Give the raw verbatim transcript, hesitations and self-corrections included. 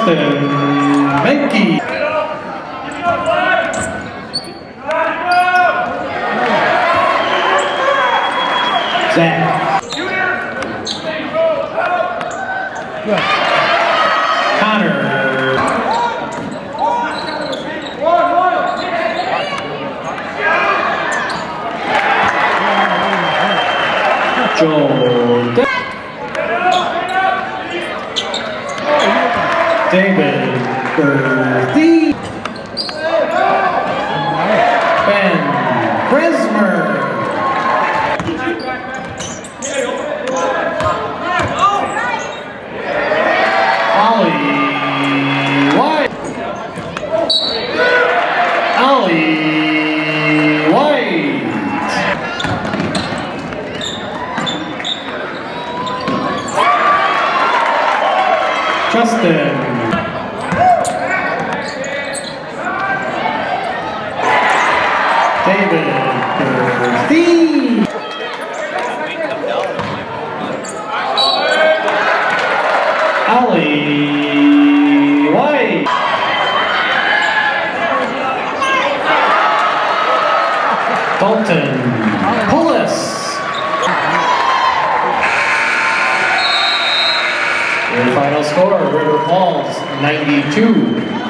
Justin Menke. Zach. Connor. Joel. David Berthy. Ben Bresmer. Ollie White. Ollie White. Justin. David Berthy. Ollie White. Dalton Pullis. Your final score, River Falls ninety-two.